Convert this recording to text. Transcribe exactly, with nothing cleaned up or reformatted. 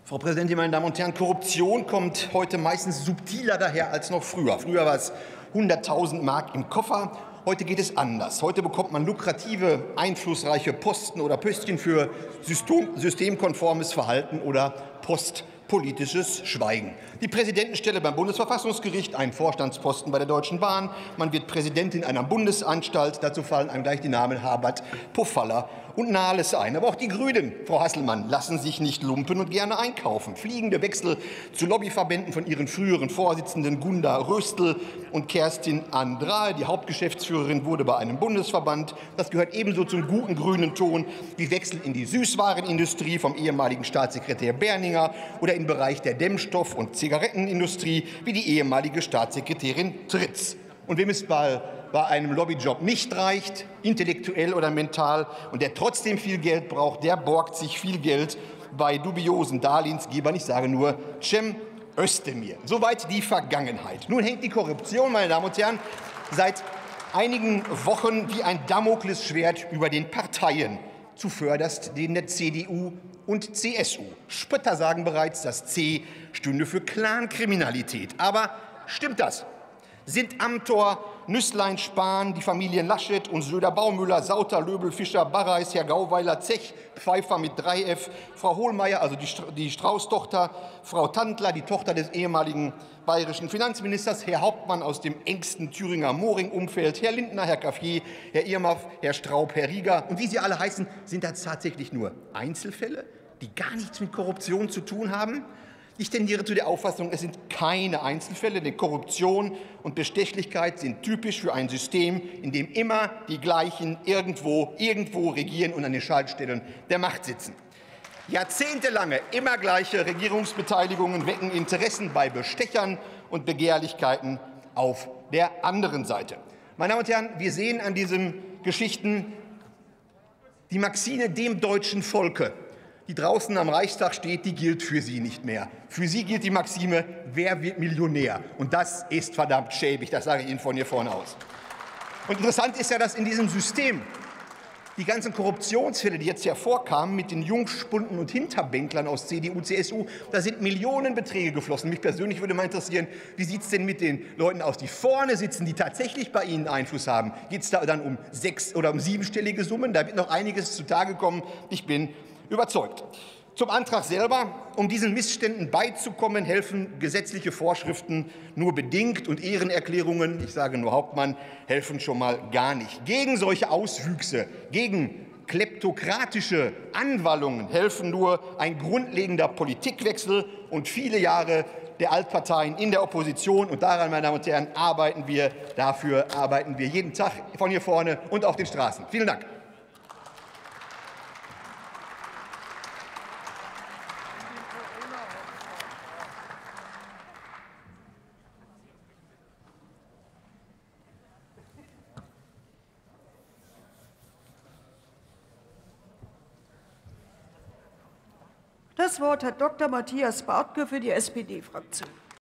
Frau Präsidentin, meine Damen und Herren! Korruption kommt heute meistens subtiler daher als noch früher. Früher war es hunderttausend Mark im Koffer. Heute geht es anders. Heute bekommt man lukrative, einflussreiche Posten oder Pöstchen für systemkonformes Verhalten oder postpolitisches Schweigen. Die Präsidentenstelle beim Bundesverfassungsgericht, ein Vorstandsposten bei der Deutschen Bahn. Man wird Präsidentin einer Bundesanstalt. Dazu fallen einem gleich die Namen Habert, Pofalla und Nahles ein. Aber auch die Grünen, Frau Hasselmann, lassen sich nicht lumpen und gerne einkaufen. Fliegende Wechsel zu Lobbyverbänden von ihren früheren Vorsitzenden Gunda Röstl und Kerstin Andrae. Die Hauptgeschäftsführerin wurde bei einem Bundesverband. Das gehört ebenso zum guten grünen Ton wie Wechsel in die Süßwarenindustrie vom ehemaligen Staatssekretär Berninger oder im Bereich der Dämmstoff- und Zigarettenindustrie wie die ehemalige Staatssekretärin Tritz. Und wem es bei, bei einem Lobbyjob nicht reicht, intellektuell oder mental, und der trotzdem viel Geld braucht, der borgt sich viel Geld bei dubiosen Darlehensgebern. Ich sage nur Cem Özdemir. Soweit die Vergangenheit. Nun hängt die Korruption, meine Damen und Herren, seit einigen Wochen wie ein Damoklesschwert über den Parteien, zuvörderst denen der C D U und C S U. Spötter sagen bereits, das C stünde für Clankriminalität. Aber stimmt das? Sind Amthor, Nüßlein, Spahn, die Familien Laschet und Söder, Baumüller, Sauter, Löbel, Fischer, Barreis, Herr Gauweiler, Zech, Pfeiffer mit drei F, Frau Hohlmeier, also die, die Strauß-Tochter, Frau Tandler, die Tochter des ehemaligen bayerischen Finanzministers, Herr Hauptmann aus dem engsten Thüringer Moring-Umfeld, Herr Lindner, Herr Cafier, Herr Irmaff, Herr Straub, Herr Rieger und wie sie alle heißen, sind das tatsächlich nur Einzelfälle, die gar nichts mit Korruption zu tun haben? Ich tendiere zu der Auffassung, es sind keine Einzelfälle, denn Korruption und Bestechlichkeit sind typisch für ein System, in dem immer die gleichen irgendwo, irgendwo regieren und an den Schaltstellen der Macht sitzen. Jahrzehntelange immer gleiche Regierungsbeteiligungen wecken Interessen bei Bestechern und Begehrlichkeiten auf der anderen Seite. Meine Damen und Herren, wir sehen an diesen Geschichten die Maxime dem deutschen Volke, die draußen am Reichstag steht, die gilt für Sie nicht mehr. Für Sie gilt die Maxime, wer wird Millionär? Und das ist verdammt schäbig, das sage ich Ihnen von hier vorne aus. Und interessant ist ja, dass in diesem System die ganzen Korruptionsfälle, die jetzt hervorkamen mit den Jungspunden und Hinterbänklern aus C D U, C S U, da sind Millionenbeträge geflossen. Mich persönlich würde mal interessieren, wie sieht es denn mit den Leuten aus, die vorne sitzen, die tatsächlich bei Ihnen Einfluss haben? Geht es da dann um sechs- oder um siebenstellige Summen? Da wird noch einiges zutage kommen. Ich bin überzeugt. Zum Antrag selber. Um diesen Missständen beizukommen, helfen gesetzliche Vorschriften nur bedingt, und Ehrenerklärungen, ich sage nur Hauptmann, helfen schon mal gar nicht. Gegen solche Auswüchse, gegen kleptokratische Anwallungen helfen nur ein grundlegender Politikwechsel und viele Jahre der Altparteien in der Opposition. Und daran, meine Damen und Herren, arbeiten wir. Dafür arbeiten wir jeden Tag von hier vorne und auf den Straßen. Vielen Dank. Das Wort hat Doktor Matthias Bartke für die S P D-Fraktion.